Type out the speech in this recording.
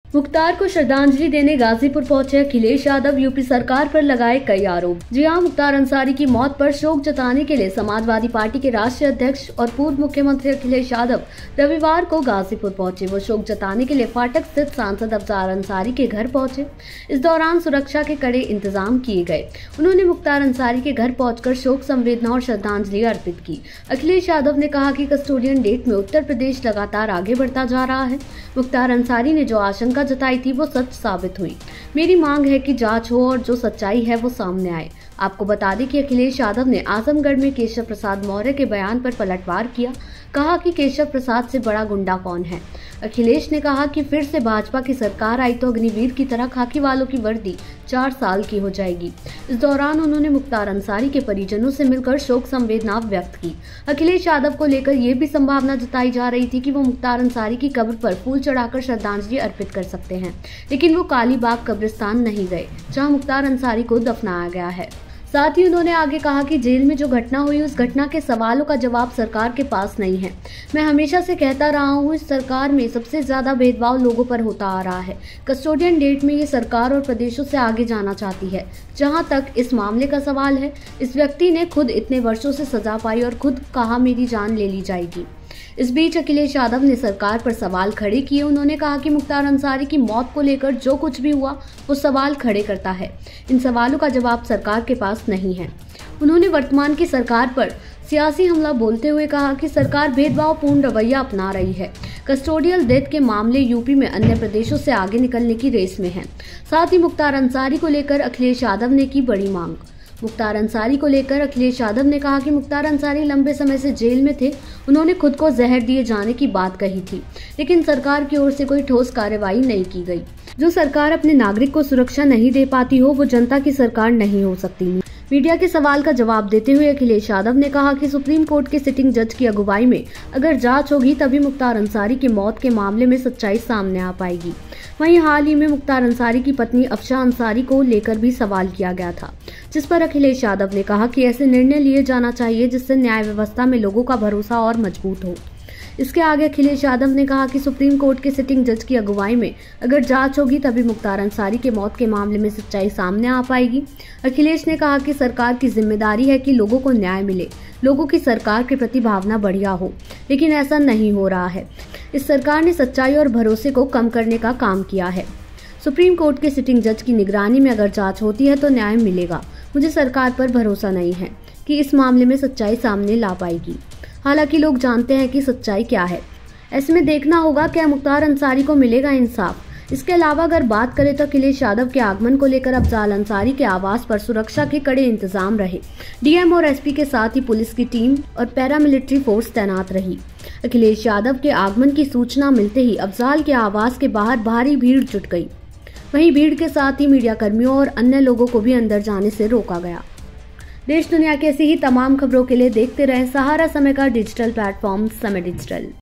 मुख्तार को श्रद्धांजलि देने गाजीपुर पहुंचे अखिलेश यादव। यूपी सरकार पर लगाए कई आरोप। जी हां, मुख्तार अंसारी की मौत पर शोक जताने के लिए समाजवादी पार्टी के राष्ट्रीय अध्यक्ष और पूर्व मुख्यमंत्री अखिलेश यादव रविवार को गाजीपुर पहुंचे। वो शोक जताने के लिए फाटक स्थित सांसद अफजार अंसारी के घर पहुंचे। इस दौरान सुरक्षा के कड़े इंतजाम किए गए। उन्होंने मुख्तार अंसारी के घर पहुंचकर शोक संवेदना और श्रद्धांजलि अर्पित की। अखिलेश यादव ने कहा कि कस्टोडियन डेट में उत्तर प्रदेश लगातार आगे बढ़ता जा रहा है। मुख्तार अंसारी ने जो आशंका जताई थी वो सच साबित हुई। मेरी मांग है कि जांच हो और जो सच्चाई है वो सामने आए। आपको बता दें कि अखिलेश यादव ने आजमगढ़ में केशव प्रसाद मौर्य के बयान पर पलटवार किया। कहा कि केशव प्रसाद से बड़ा गुंडा कौन है। अखिलेश ने कहा कि फिर से भाजपा की सरकार आई तो अग्निवीर की तरह खाकी वालों की वर्दी 4 साल की हो जाएगी। इस दौरान उन्होंने मुख्तार अंसारी के परिजनों से मिलकर शोक संवेदना व्यक्त की। अखिलेश यादव को लेकर ये भी संभावना जताई जा रही थी कि वो मुख्तार अंसारी की कब्र पर फूल चढ़ाकर श्रद्धांजलि अर्पित कर सकते हैं, लेकिन वो कालीबाग कब्रिस्तान नहीं गए, जहां मुख्तार अंसारी को दफनाया गया है। साथ ही उन्होंने आगे कहा कि जेल में जो घटना हुई उस घटना के सवालों का जवाब सरकार के पास नहीं है। मैं हमेशा से कहता रहा हूँ, इस सरकार में सबसे ज्यादा भेदभाव लोगों पर होता आ रहा है। कस्टोडियन डेट में ये सरकार और प्रदेशों से आगे जाना चाहती है। जहाँ तक इस मामले का सवाल है, इस व्यक्ति ने खुद इतने वर्षों से सजा पाई और खुद कहा मेरी जान ले ली जाएगी। इस बीच अखिलेश यादव ने सरकार पर सवाल खड़े किए। उन्होंने कहा कि मुख्तार अंसारी की मौत को लेकर जो कुछ भी हुआ वो सवाल खड़े करता है। इन सवालों का जवाब सरकार के पास नहीं है। उन्होंने वर्तमान की सरकार पर सियासी हमला बोलते हुए कहा कि सरकार भेदभावपूर्ण रवैया अपना रही है। कस्टोडियल डेथ के मामले यूपी में अन्य प्रदेशों से आगे निकलने की रेस में है। साथ ही मुख्तार अंसारी को लेकर अखिलेश यादव ने की बड़ी मांग। मुख्तार अंसारी को लेकर अखिलेश यादव ने कहा कि मुख्तार अंसारी लंबे समय से जेल में थे। उन्होंने खुद को जहर दिए जाने की बात कही थी, लेकिन सरकार की ओर से कोई ठोस कार्रवाई नहीं की गई। जो सरकार अपने नागरिक को सुरक्षा नहीं दे पाती हो वो जनता की सरकार नहीं हो सकती। मीडिया के सवाल का जवाब देते हुए अखिलेश यादव ने कहा कि सुप्रीम कोर्ट के सिटिंग जज की अगुवाई में अगर जांच होगी तभी मुख्तार अंसारी की मौत के मामले में सच्चाई सामने आ पाएगी। वहीं हाल ही में मुख्तार अंसारी की पत्नी अफशा अंसारी को लेकर भी सवाल किया गया था, जिस पर अखिलेश यादव ने कहा कि ऐसे निर्णय लिए जाना चाहिए जिससे न्याय व्यवस्था में लोगों का भरोसा और मजबूत हो। इसके आगे अखिलेश यादव ने कहा कि सुप्रीम कोर्ट के सिटिंग जज की अगुवाई में अगर जांच होगी तभी मुख्तार अंसारी के मौत के मामले में सच्चाई सामने आ पाएगी। अखिलेश ने कहा कि सरकार की जिम्मेदारी है कि लोगों को न्याय मिले, लोगों की सरकार के प्रति भावना बढ़िया हो, लेकिन ऐसा नहीं हो रहा है। इस सरकार ने सच्चाई और भरोसे को कम करने का काम किया है। सुप्रीम कोर्ट के सिटिंग जज की निगरानी में अगर जांच होती है तो न्याय मिलेगा। मुझे सरकार पर भरोसा नहीं है कि इस मामले में सच्चाई सामने ला पाएगी। हालांकि लोग जानते हैं कि सच्चाई क्या है। ऐसे में देखना होगा क्या मुख्तार अंसारी को मिलेगा इंसाफ। इसके अलावा अगर बात करें तो अखिलेश यादव के आगमन को लेकर अफजाल अंसारी के आवास पर सुरक्षा के कड़े इंतजाम रहे। डीएम और एसपी के साथ ही पुलिस की टीम और पैरामिलिट्री फोर्स तैनात रही। अखिलेश यादव के आगमन की सूचना मिलते ही अफजाल के आवास के बाहर भारी भीड़ जुट गई। वहीं भीड़ के साथ ही मीडिया कर्मियों और अन्य लोगों को भी अंदर जाने से रोका गया। देश दुनिया की ऐसी ही तमाम खबरों के लिए देखते रहें सहारा समय का डिजिटल प्लेटफॉर्म समय डिजिटल।